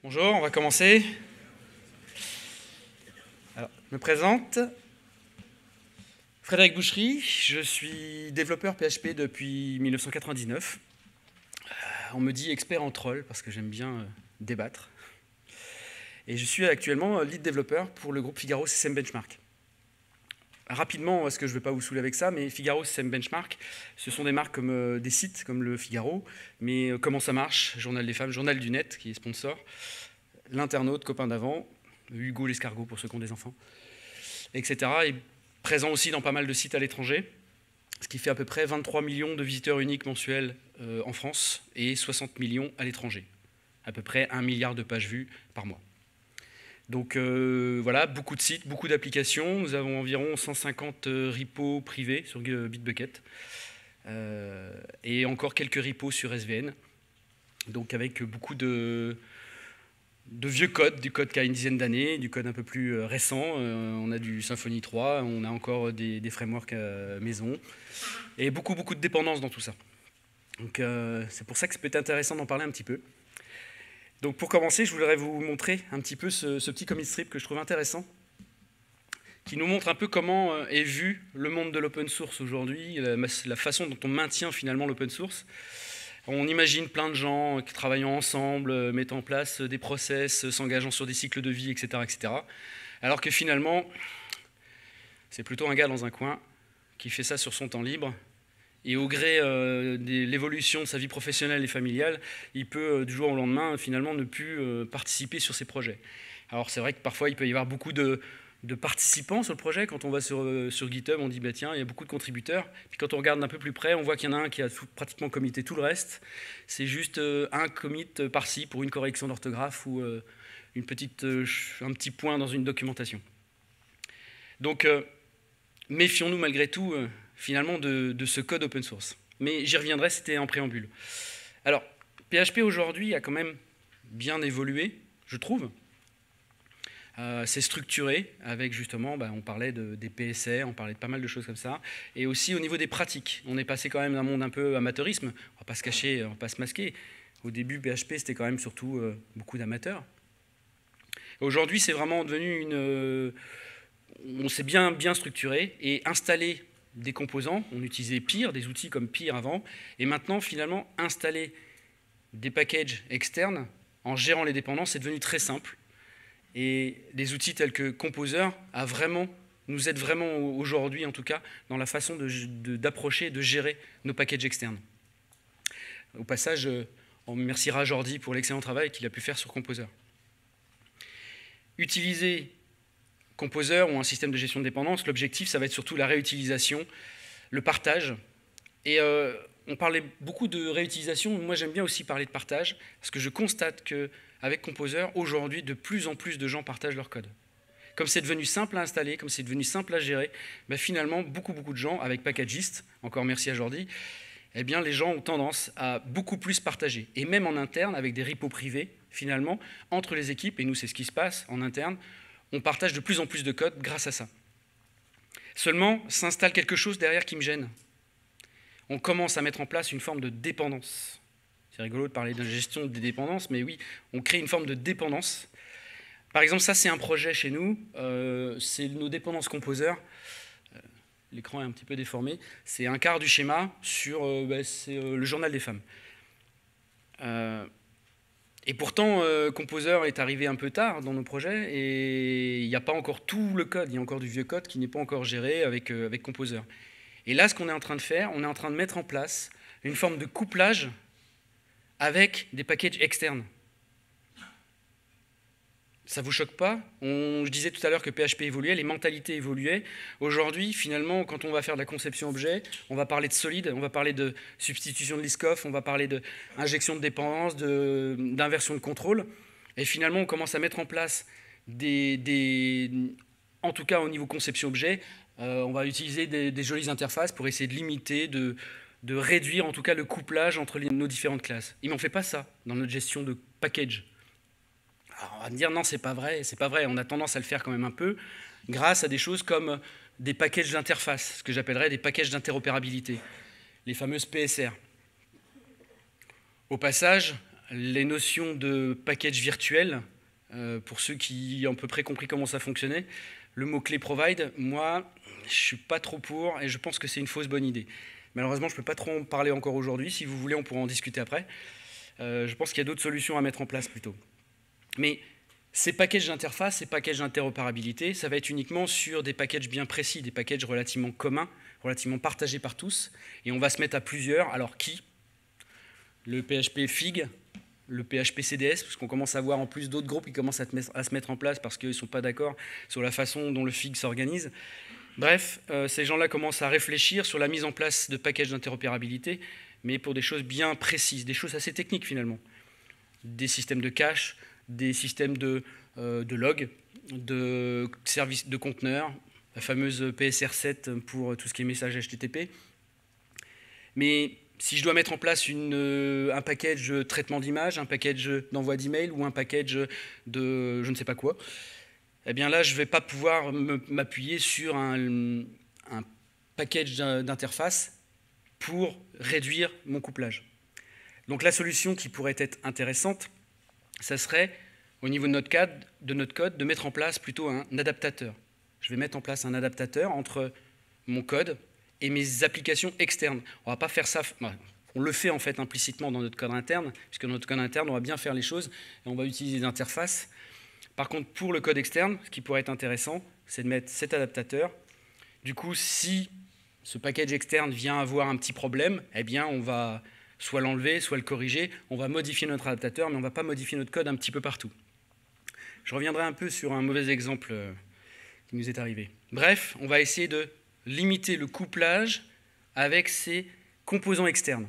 Bonjour, on va commencer. Alors, je me présente. Frédéric Bouchery, je suis développeur PHP depuis 1999. On me dit expert en troll parce que j'aime bien débattre. Et je suis actuellement lead développeur pour le groupe Figaro CCM Benchmark. Rapidement, parce que je ne vais pas vous saouler avec ça, mais Figaro CCM Benchmark, ce sont des marques comme des sites comme le Figaro, mais comment ça marche, Journal des femmes, Journal du Net qui est sponsor, l'Internaute, copain d'avant, Hugo l'escargot pour ceux qui ont des enfants, etc. Et présent aussi dans pas mal de sites à l'étranger, ce qui fait à peu près 23 millions de visiteurs uniques mensuels en France et 60 millions à l'étranger. À peu près 1 milliard de pages vues par mois. Donc voilà, beaucoup de sites, beaucoup d'applications. Nous avons environ 150 repos privés sur Bitbucket et encore quelques repos sur SVN. Donc avec beaucoup de vieux code, du code qui a une dizaine d'années, du code un peu plus récent. On a du Symfony 3, on a encore des frameworks maison et beaucoup de dépendances dans tout ça. Donc c'est pour ça que ça peut être intéressant d'en parler un petit peu. Donc pour commencer, je voudrais vous montrer un petit peu ce petit commit strip que je trouve intéressant, qui nous montre un peu comment est vu le monde de l'open source aujourd'hui, la façon dont on maintient finalement l'open source. On imagine plein de gens travaillant ensemble, mettant en place des process, s'engageant sur des cycles de vie, etc., etc. Alors que finalement, c'est plutôt un gars dans un coin qui fait ça sur son temps libre. Et au gré de l'évolution de sa vie professionnelle et familiale, il peut du jour au lendemain finalement ne plus participer sur ses projets. Alors c'est vrai que parfois il peut y avoir beaucoup de participants sur le projet. Quand on va sur GitHub, on dit bah tiens, il y a beaucoup de contributeurs. Puis quand on regarde d'un peu plus près, on voit qu'il y en a un qui a pratiquement committé tout le reste. C'est juste un commit par-ci pour une correction d'orthographe ou un petit point dans une documentation. Donc méfions-nous malgré tout finalement de ce code open source. Mais j'y reviendrai, c'était en préambule. Alors, PHP aujourd'hui a quand même bien évolué, je trouve. C'est structuré avec justement, on parlait des PSR, on parlait de pas mal de choses comme ça. Et aussi au niveau des pratiques. On est passé quand même d'un monde un peu amateurisme, on va pas se cacher, on va pas se masquer. Au début, PHP, c'était quand même surtout beaucoup d'amateurs. Aujourd'hui, c'est vraiment devenu on s'est bien structuré et installé des composants. On utilisait Pyr, des outils comme Pyr avant. Et maintenant, finalement, installer des packages externes en gérant les dépendances, c'est devenu très simple. Et des outils tels que Composer nous aident vraiment aujourd'hui, en tout cas, dans la façon d'approcher et de gérer nos packages externes. Au passage, on remerciera Jordi pour l'excellent travail qu'il a pu faire sur Composer. Utiliser Composer ou un système de gestion de dépendance, l'objectif, ça va être surtout la réutilisation, le partage. Et on parlait beaucoup de réutilisation, moi j'aime bien aussi parler de partage, parce que je constate qu'avec Composer, aujourd'hui, de plus en plus de gens partagent leur code. Comme c'est devenu simple à installer, comme c'est devenu simple à gérer, finalement, beaucoup de gens, avec Packagist, encore merci à Jordi, eh bien, les gens ont tendance à beaucoup plus partager. Et même en interne, avec des repos privés, finalement, entre les équipes, et nous c'est ce qui se passe en interne, on partage de plus en plus de code grâce à ça. Seulement, s'installe quelque chose derrière qui me gêne. On commence à mettre en place une forme de dépendance. C'est rigolo de parler de gestion des dépendances, mais oui, on crée une forme de dépendance. Par exemple, ça, c'est un projet chez nous. C'est nos dépendances Composer. L'écran est un petit peu déformé. C'est un quart du schéma sur le journal des femmes. Et pourtant, Composer est arrivé un peu tard dans nos projets et il n'y a pas encore tout le code. Il y a encore du vieux code qui n'est pas encore géré avec Composer. Et là, ce qu'on est en train de faire, on est en train de mettre en place une forme de couplage avec des packages externes. Ça ne vous choque pas? Je disais tout à l'heure que PHP évoluait, les mentalités évoluaient. Aujourd'hui, finalement, quand on va faire de la conception objet, on va parler de solide, on va parler de substitution de list-off, on va parler d'injection de dépendance, d'inversion de contrôle. Et finalement, on commence à mettre en place en tout cas au niveau conception objet, on va utiliser des jolies interfaces pour essayer de limiter, de réduire en tout cas le couplage entre nos différentes classes. Mais on ne fait pas ça dans notre gestion de package. Alors on va me dire non, c'est pas vrai, on a tendance à le faire quand même un peu, grâce à des choses comme des packages d'interface, ce que j'appellerais des packages d'interopérabilité, les fameuses PSR. Au passage, les notions de package virtuel, pour ceux qui ont à peu près compris comment ça fonctionnait, le mot-clé provide, moi, je ne suis pas trop pour et je pense que c'est une fausse bonne idée. Malheureusement, je ne peux pas trop en parler encore aujourd'hui. Si vous voulez, on pourra en discuter après. Je pense qu'il y a d'autres solutions à mettre en place plutôt. Mais ces packages d'interface, ces packages d'interopérabilité, ça va être uniquement sur des packages bien précis, des packages relativement communs, relativement partagés par tous. Et on va se mettre à plusieurs. Alors qui? Le PHP Fig, le PHP CDS, parce qu'on commence à voir en plus d'autres groupes qui commencent à se mettre en place parce qu'ils ne sont pas d'accord sur la façon dont le Fig s'organise. Bref, ces gens-là commencent à réfléchir sur la mise en place de packages d'interopérabilité, mais pour des choses bien précises, des choses assez techniques finalement. Des systèmes de cache, des systèmes de log, de services de conteneurs, la fameuse PSR7 pour tout ce qui est message HTTP. Mais si je dois mettre en place un package de traitement d'image, un package d'envoi d'email ou un package de je ne sais pas quoi, eh bien là, je ne vais pas pouvoir m'appuyer sur un package d'interface pour réduire mon couplage. Donc la solution qui pourrait être intéressante, ça serait, au niveau de notre code, de mettre en place plutôt un adaptateur. Je vais mettre en place un adaptateur entre mon code et mes applications externes. On ne va pas faire ça, on le fait en fait implicitement dans notre code interne, puisque dans notre code interne, on va bien faire les choses et on va utiliser des interfaces. Par contre, pour le code externe, ce qui pourrait être intéressant, c'est de mettre cet adaptateur. Du coup, si ce package externe vient avoir un petit problème, eh bien, on va soit l'enlever, soit le corriger. On va modifier notre adaptateur, mais on ne va pas modifier notre code un petit peu partout. Je reviendrai un peu sur un mauvais exemple qui nous est arrivé. Bref, on va essayer de limiter le couplage avec ces composants externes.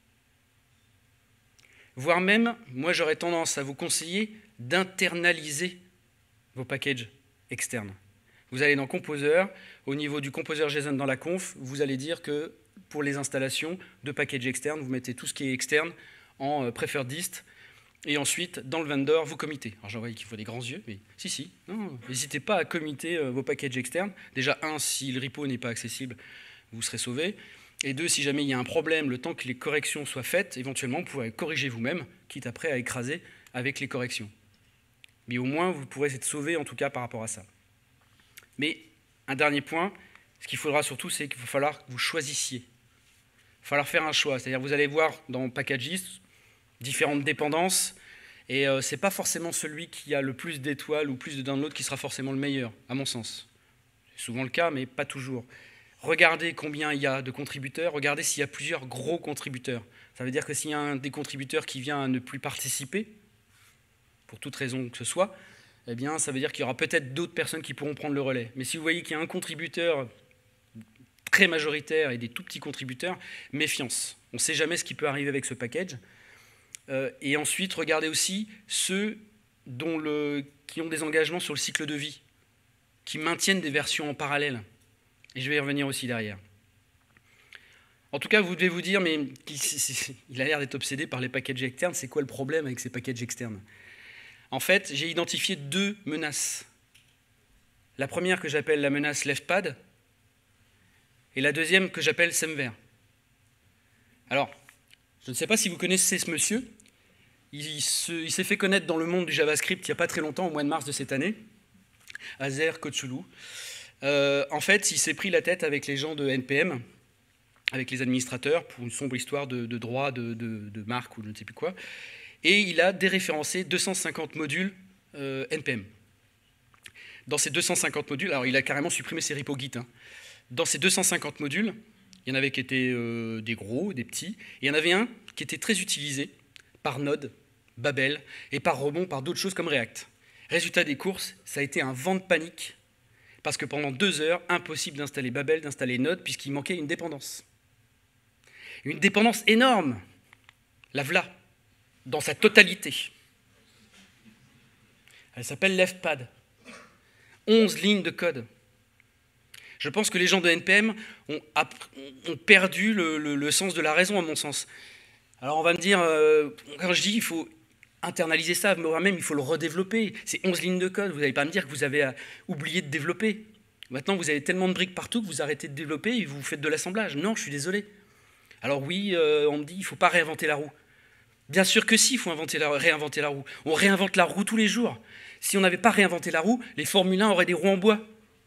Voire même, moi, j'aurais tendance à vous conseiller d'internaliser vos packages externes. Vous allez dans Composer, au niveau du Composer JSON dans la conf, vous allez dire que pour les installations de packages externes, vous mettez tout ce qui est externe en preferred dist, et ensuite, dans le vendor, vous committez. Alors j'en vois qu'il faut des grands yeux, mais si, n'hésitez pas à committer vos packages externes. Déjà, un, si le repo n'est pas accessible, vous serez sauvé. Et deux, si jamais il y a un problème, le temps que les corrections soient faites, éventuellement, vous pourrez corriger vous-même, quitte après à écraser avec les corrections. Mais au moins, vous pourrez être sauvé, en tout cas, par rapport à ça. Mais un dernier point, ce qu'il faudra surtout, c'est qu'il va falloir que vous choisissiez. Il va falloir faire un choix. C'est-à-dire vous allez voir dans Packages différentes dépendances, et ce n'est pas forcément celui qui a le plus d'étoiles ou plus de downloads qui sera forcément le meilleur, à mon sens. C'est souvent le cas, mais pas toujours. Regardez combien il y a de contributeurs, regardez s'il y a plusieurs gros contributeurs. Ça veut dire que s'il y a un des contributeurs qui vient à ne plus participer, pour toute raison que ce soit, eh bien, ça veut dire qu'il y aura peut-être d'autres personnes qui pourront prendre le relais. Mais si vous voyez qu'il y a un contributeur très majoritaire et des tout petits contributeurs, méfiance. On ne sait jamais ce qui peut arriver avec ce package. Et ensuite, regardez aussi ceux qui ont des engagements sur le cycle de vie, qui maintiennent des versions en parallèle. Et je vais y revenir aussi derrière. En tout cas, vous devez vous dire, mais il a l'air d'être obsédé par les packages externes. C'est quoi le problème avec ces packages externes? En fait, j'ai identifié deux menaces. La première que j'appelle la menace leftpad et la deuxième que j'appelle semver. Alors, je ne sais pas si vous connaissez ce monsieur. Il s'est fait connaître dans le monde du JavaScript il n'y a pas très longtemps, au mois de mars de cette année. Azer Kochulou. En fait, il s'est pris la tête avec les gens de NPM, avec les administrateurs, pour une sombre histoire de droit de marque ou je ne sais plus quoi. Et il a déréférencé 250 modules NPM. Dans ces 250 modules, alors il a carrément supprimé ses repos Git. Dans ces 250 modules, il y en avait qui étaient des gros, des petits, et il y en avait un qui était très utilisé par Node, Babel, et par rebond par d'autres choses comme React. Résultat des courses, ça a été un vent de panique, parce que pendant 2 heures, impossible d'installer Babel, d'installer Node, puisqu'il manquait une dépendance. Une dépendance énorme, la voilà, dans sa totalité. Elle s'appelle leftpad. 11 lignes de code. Je pense que les gens de NPM ont perdu le sens de la raison, à mon sens. Alors on va me dire, quand je dis il faut internaliser ça, même il faut le redévelopper. C'est 11 lignes de code, vous n'allez pas me dire que vous avez oublié de développer. Maintenant vous avez tellement de briques partout que vous arrêtez de développer et vous faites de l'assemblage. Non, je suis désolé. Alors oui, on me dit il ne faut pas réinventer la roue. Bien sûr que si, il faut réinventer la roue. On réinvente la roue tous les jours. Si on n'avait pas réinventé la roue, les Formule 1 auraient des roues en bois.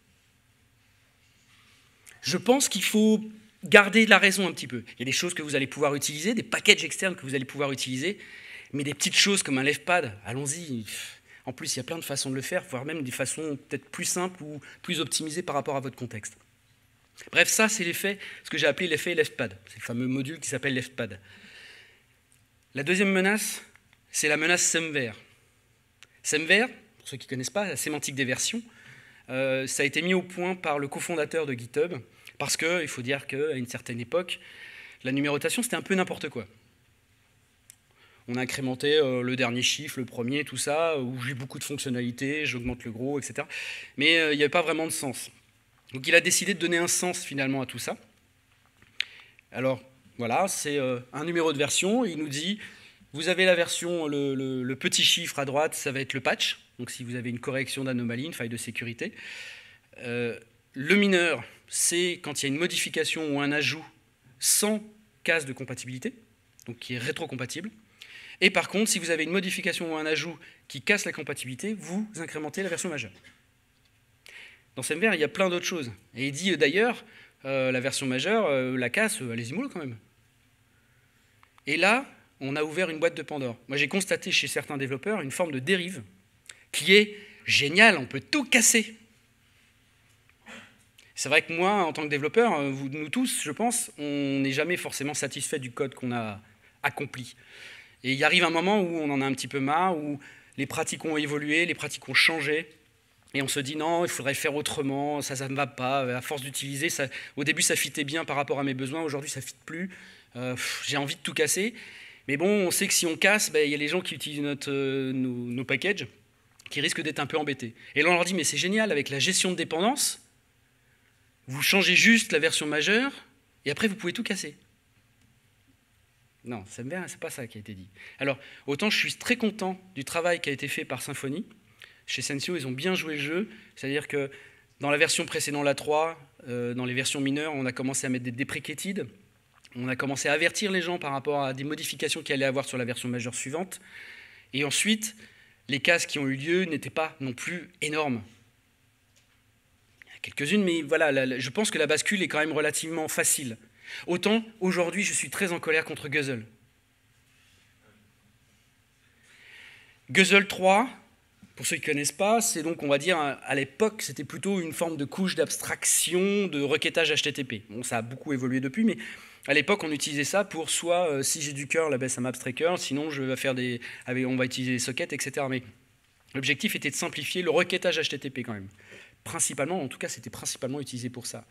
Je pense qu'il faut garder de la raison un petit peu. Il y a des choses que vous allez pouvoir utiliser, des packages externes que vous allez pouvoir utiliser, mais des petites choses comme un LevPad, allons-y. En plus, il y a plein de façons de le faire, voire même des façons peut-être plus simples ou plus optimisées par rapport à votre contexte. Bref, ça, c'est l'effet, ce que j'ai appelé l'effet LevPad. C'est le fameux module qui s'appelle LevPad. La deuxième menace, c'est la menace SEMVer. SEMVer, pour ceux qui ne connaissent pas, la sémantique des versions, ça a été mis au point par le cofondateur de GitHub, parce qu'il faut dire qu'à une certaine époque, la numérotation, c'était un peu n'importe quoi. On a incrémenté le dernier chiffre, le premier, tout ça, où j'ai beaucoup de fonctionnalités, j'augmente le gros, etc. Mais il n'y avait pas vraiment de sens. Donc il a décidé de donner un sens finalement à tout ça. Alors voilà, c'est un numéro de version, il nous dit, vous avez la version, le petit chiffre à droite, ça va être le patch, donc si vous avez une correction d'anomalie, une faille de sécurité. Le mineur, c'est quand il y a une modification ou un ajout sans case de compatibilité, donc qui est rétrocompatible. Et par contre, si vous avez une modification ou un ajout qui casse la compatibilité, vous incrémentez la version majeure. Dans SEMVer, il y a plein d'autres choses. Et il dit d'ailleurs, la version majeure, la casse, allez-y mollo quand même. Et là, on a ouvert une boîte de Pandore. Moi, j'ai constaté chez certains développeurs une forme de dérive qui est géniale, on peut tout casser. C'est vrai que moi, en tant que développeur, nous tous, je pense, on n'est jamais forcément satisfait du code qu'on a accompli. Et il arrive un moment où on en a un petit peu marre, où les pratiques ont évolué, les pratiques ont changé, et on se dit non, il faudrait faire autrement, ça ne va pas, à force d'utiliser, au début ça fitait bien par rapport à mes besoins, aujourd'hui ça ne fit plus, j'ai envie de tout casser. Mais bon, on sait que si on casse, il y a les gens qui utilisent nos packages, qui risquent d'être un peu embêtés. Et là on leur dit, mais c'est génial, avec la gestion de dépendance, vous changez juste la version majeure, et après vous pouvez tout casser. Non, SEMVer, c'est pas ça qui a été dit. Alors, autant je suis très content du travail qui a été fait par Symfony. Chez Sensio, ils ont bien joué le jeu. C'est-à-dire que dans la version précédente, la 3, dans les versions mineures, on a commencé à mettre des deprecated. On a commencé à avertir les gens par rapport à des modifications qu'il allait avoir sur la version majeure suivante. Et ensuite, les cases qui ont eu lieu n'étaient pas non plus énormes. Il y en a quelques-unes, mais voilà, je pense que la bascule est quand même relativement facile. Autant, aujourd'hui, je suis très en colère contre Guzzle. Guzzle 3, pour ceux qui ne connaissent pas, c'est donc, on va dire, à l'époque, c'était plutôt une forme de couche d'abstraction, de requêtage HTTP. Bon, ça a beaucoup évolué depuis, mais à l'époque, on utilisait ça pour soit, si j'ai du curl, ça m'abstrait curl, sinon on va utiliser les sockets, etc. Mais l'objectif était de simplifier le requêtage HTTP quand même. Principalement, en tout cas, c'était principalement utilisé pour ça.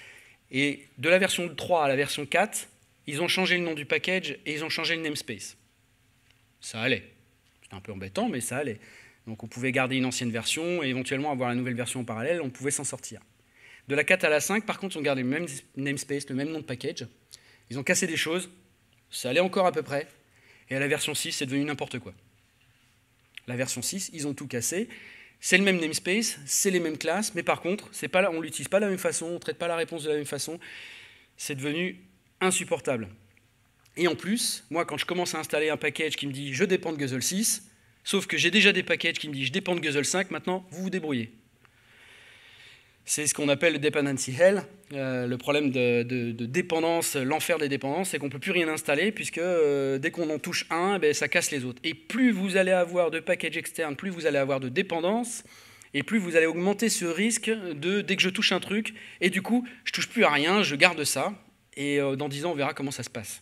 Et de la version 3 à la version 4, ils ont changé le nom du package et ils ont changé le namespace. Ça allait. C'était un peu embêtant, mais ça allait. Donc on pouvait garder une ancienne version et éventuellement avoir la nouvelle version en parallèle, on pouvait s'en sortir. De la 4 à la 5, par contre, ils ont gardé le même namespace, le même nom de package. Ils ont cassé des choses, ça allait encore à peu près. Et à la version 6, c'est devenu n'importe quoi. La version 6, ils ont tout cassé. C'est le même namespace, c'est les mêmes classes, mais par contre, on ne l'utilise pas de la même façon, on ne traite pas la réponse de la même façon. C'est devenu insupportable. Et en plus, moi, quand je commence à installer un package qui me dit « je dépends de Guzzle 6 », sauf que j'ai déjà des packages qui me disent « je dépends de Guzzle 5 », maintenant, vous vous débrouillez. C'est ce qu'on appelle le dependency hell, le problème de dépendance, l'enfer des dépendances, c'est qu'on ne peut plus rien installer, puisque dès qu'on en touche un, ça casse les autres. Et plus vous allez avoir de packages externes, plus vous allez avoir de dépendances, et plus vous allez augmenter ce risque de, dès que je touche un truc, et du coup, je ne touche plus à rien, je garde ça, et dans 10 ans, on verra comment ça se passe.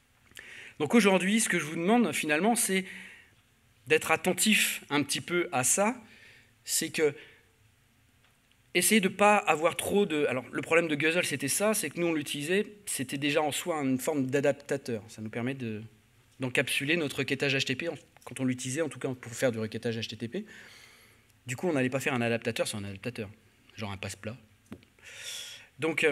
Donc aujourd'hui, ce que je vous demande, finalement, c'est d'être attentif un petit peu à ça, c'est que essayez de ne pas avoir trop de... Alors, le problème de Guzzle, c'était ça, c'est que nous, on l'utilisait, c'était déjà en soi une forme d'adaptateur. Ça nous permet d'encapsuler notre requêtage HTTP, quand on l'utilisait, en tout cas pour faire du requêtage HTTP. Du coup, on n'allait pas faire un adaptateur sur un adaptateur, genre un passe-plat. Bon. Donc,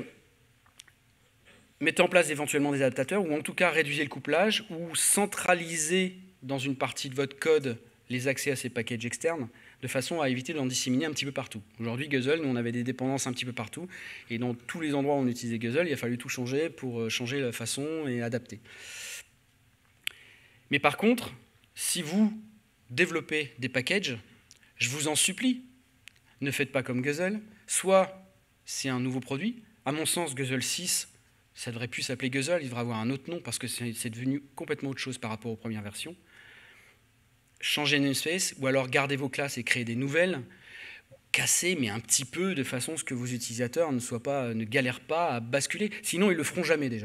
mettez en place éventuellement des adaptateurs, ou en tout cas réduisez le couplage, ou centralisez dans une partie de votre code les accès à ces packages externes, de façon à éviter d'en disséminer un petit peu partout. Aujourd'hui, Guzzle, nous, on avait des dépendances un petit peu partout, et dans tous les endroits où on utilisait Guzzle, il a fallu tout changer pour changer la façon et adapter. Mais par contre, si vous développez des packages, je vous en supplie, ne faites pas comme Guzzle. Soit c'est un nouveau produit. À mon sens, Guzzle 6, ça devrait plus s'appeler Guzzle, il devrait avoir un autre nom parce que c'est devenu complètement autre chose par rapport aux premières versions. Changez namespace, ou alors gardez vos classes et créez des nouvelles. Cassez, mais un petit peu, de façon à ce que vos utilisateurs ne galèrent pas à basculer. Sinon, ils ne le feront jamais déjà.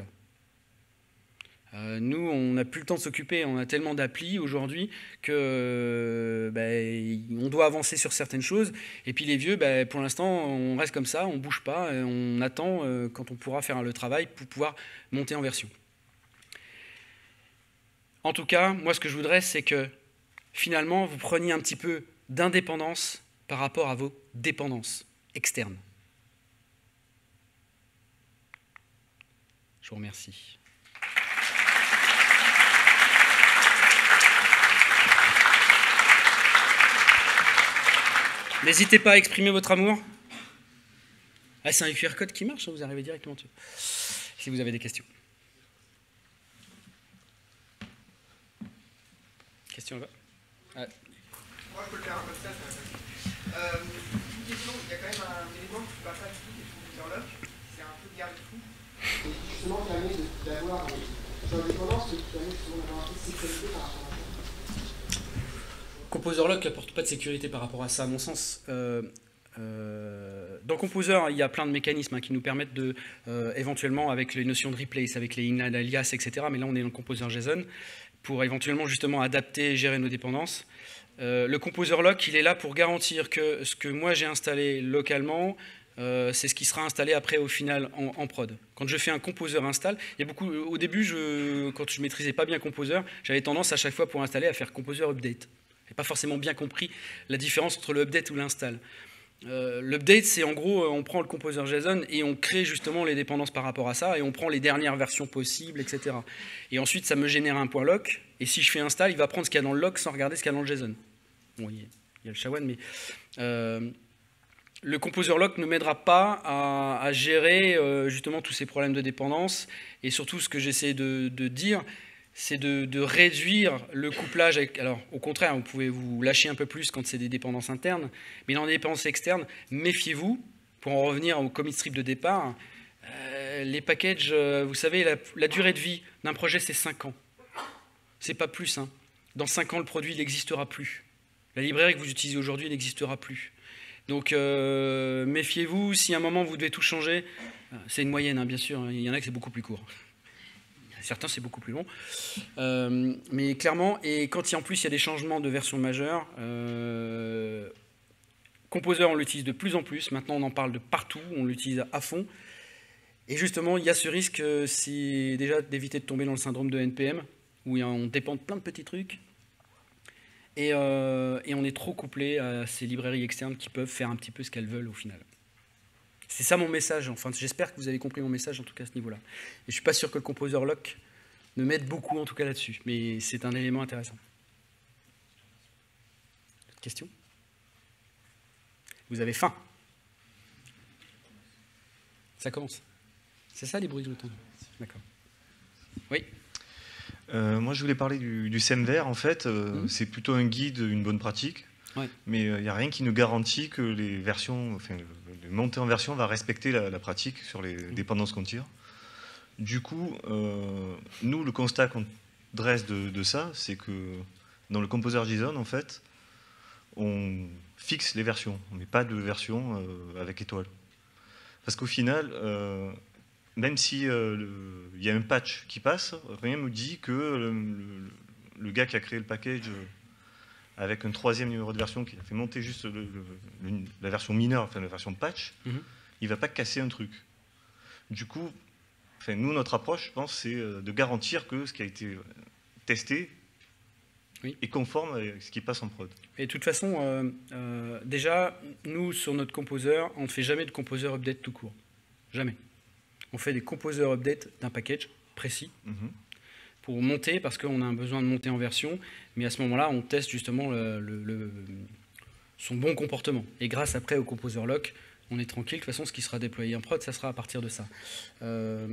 Nous, on n'a plus le temps de s'occuper, on a tellement d'applis aujourd'hui que on doit avancer sur certaines choses. Et puis les vieux, pour l'instant, on reste comme ça, on ne bouge pas, on attend quand on pourra faire le travail pour pouvoir monter en version. En tout cas, moi, ce que je voudrais, c'est que finalement, vous preniez un petit peu d'indépendance par rapport à vos dépendances externes. Je vous remercie. N'hésitez pas à exprimer votre amour. Ah, c'est un QR code qui marche, vous arrivez directement dessus. Si vous avez des questions. Question là-bas. Moi, je peux le faire un peu de ça. Une question, il y a quand même un élément qui ne va pas du tout des composers-lock, c'est un peu de garde-fou. Et qui justement permet d'avoir une indépendance, mais qui permet justement d'avoir un peu de sécurité par rapport à ça. Composer-lock n'apporte pas de sécurité par rapport à ça, à mon sens. Dans Composer, il y a plein de mécanismes qui nous permettent de, éventuellement, avec les notions de replace, avec les inline alias, etc. Mais là, on est dans le Composer JSON pour éventuellement justement adapter et gérer nos dépendances. Le Composer Lock, il est là pour garantir que ce que moi j'ai installé localement, c'est ce qui sera installé après au final en prod. Quand je fais un Composer install, il y a beaucoup, au début, quand je maîtrisais pas bien Composer, j'avais tendance à chaque fois pour installer à faire Composer update. Je n'ai pas forcément bien compris la différence entre le update ou l'install. L'update, c'est en gros, on prend le Composer JSON et on crée justement les dépendances par rapport à ça, et on prend les dernières versions possibles, etc. Et ensuite, ça me génère un point lock, et si je fais install, il va prendre ce qu'il y a dans le lock sans regarder ce qu'il y a dans le JSON. Bon, il y a le SHA-1, mais le Composer Lock ne m'aidera pas à gérer justement tous ces problèmes de dépendance, et surtout ce que j'essaie de dire, c'est de réduire le couplage avec... Alors, au contraire, vous pouvez vous lâcher un peu plus quand c'est des dépendances internes, mais dans les dépendances externes, méfiez-vous, pour en revenir au commit strip de départ, les packages, vous savez, la durée de vie d'un projet, c'est 5 ans. C'est pas plus. Hein. Dans 5 ans, le produit n'existera plus. La librairie que vous utilisez aujourd'hui n'existera plus. Donc, méfiez-vous, si à un moment, vous devez tout changer, c'est une moyenne, hein, bien sûr, il y en a que c'est beaucoup plus court. Certains, c'est beaucoup plus long. Mais clairement, et quand en plus il y a des changements de version majeure, Composer, on l'utilise de plus en plus. Maintenant, on en parle de partout, on l'utilise à fond. Et justement, il y a ce risque, c'est déjà d'éviter de tomber dans le syndrome de NPM, où on dépend de plein de petits trucs. Et on est trop couplé à ces librairies externes qui peuvent faire un petit peu ce qu'elles veulent au final. C'est ça mon message, enfin j'espère que vous avez compris mon message en tout cas à ce niveau-là. Et je ne suis pas sûr que le Composer Lock ne m'aide beaucoup en tout cas là-dessus, mais c'est un élément intéressant. Question ? Vous avez faim ? Ça commence. C'est ça les bruits que j'entends ? D'accord. Oui ? Moi je voulais parler du SEMVer en fait, c'est plutôt un guide, une bonne pratique. Ouais. Mais il n'y a rien qui nous garantit que les versions, enfin, le montée en version va respecter la pratique sur les dépendances qu'on tire. Du coup, nous, le constat qu'on dresse de ça, c'est que dans le Composer JSON, en fait, on fixe les versions. On ne met pas de version avec étoile. Parce qu'au final, même si il y a un patch qui passe, rien ne nous dit que le gars qui a créé le package avec un 3e numéro de version qui a fait monter juste la version mineure, enfin la version patch, il ne va pas casser un truc. Du coup, enfin, nous, notre approche, je pense, c'est de garantir que ce qui a été testé est conforme avec ce qui passe en prod. Et de toute façon, déjà, nous, sur notre Composer, on ne fait jamais de Composer Update tout court. Jamais. On fait des Composer Update d'un package précis. Pour monter, parce qu'on a un besoin de monter en version, mais à ce moment-là, on teste justement son bon comportement. Et grâce après au Composer Lock, on est tranquille. De toute façon, ce qui sera déployé en prod, ça sera à partir de ça.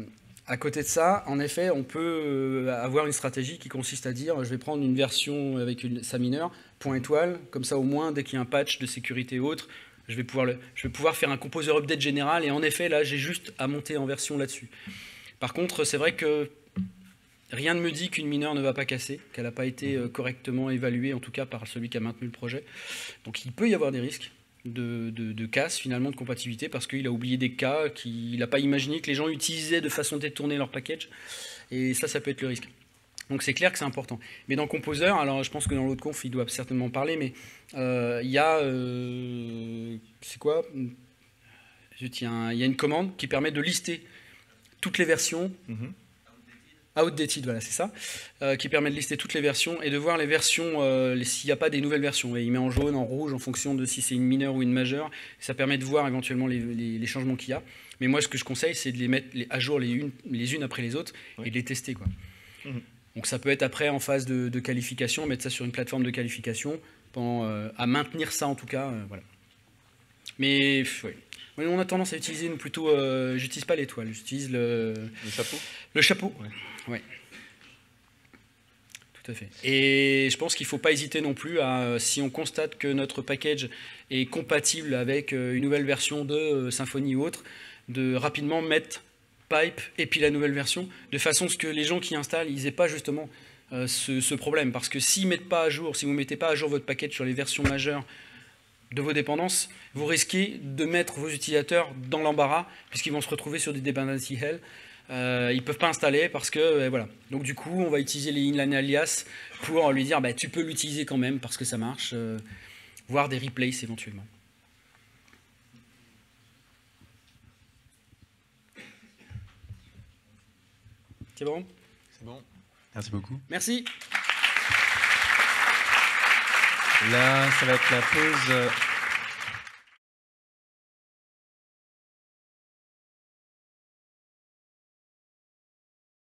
À côté de ça, en effet, on peut avoir une stratégie qui consiste à dire je vais prendre une version avec sa mineure, point étoile, comme ça au moins dès qu'il y a un patch de sécurité ou autre, je vais pouvoir faire un composer update général et en effet là j'ai juste à monter en version là-dessus. Par contre, c'est vrai que rien ne me dit qu'une mineure ne va pas casser, qu'elle n'a pas été correctement évaluée, en tout cas par celui qui a maintenu le projet. Donc il peut y avoir des risques de casse, finalement, de compatibilité, parce qu'il a oublié des cas qu'il n'a pas imaginé que les gens utilisaient de façon détournée leur package. Et ça peut être le risque. Donc c'est clair que c'est important. Mais dans Composer, alors je pense que dans l'autre conf, il doit certainement parler, mais il y a... c'est quoi ? Il y a une commande qui permet de lister toutes les versions... Outdated, voilà, c'est ça, qui permet de lister toutes les versions et de voir les versions, s'il n'y a pas des nouvelles versions. Et il met en jaune, en rouge, en fonction de si c'est une mineure ou une majeure. Ça permet de voir éventuellement les changements qu'il y a. Mais moi, ce que je conseille, c'est de les mettre à jour les unes après les autres et de les tester, quoi. Donc ça peut être après en phase de qualification, mettre ça sur une plateforme de qualification, à maintenir ça en tout cas. Voilà. Mais ouais. On a tendance à utiliser plutôt, j'utilise pas l'étoile, j'utilise le chapeau. Le chapeau, ouais. Tout à fait. Et je pense qu'il ne faut pas hésiter non plus si on constate que notre package est compatible avec une nouvelle version de Symfony ou autre, de rapidement mettre pipe et puis la nouvelle version, de façon à ce que les gens qui installent, ils n'aient pas justement ce problème. Parce que s'ils mettent pas à jour, si vous ne mettez pas à jour votre package sur les versions majeures de vos dépendances, vous risquez de mettre vos utilisateurs dans l'embarras, puisqu'ils vont se retrouver sur des dependency hell. Ils ne peuvent pas installer parce que, voilà. Donc du coup, on va utiliser les inline alias pour lui dire, tu peux l'utiliser quand même parce que ça marche, voire des replays éventuellement. C'est bon ? C'est bon. Merci beaucoup. Merci. Là, ça va être la pause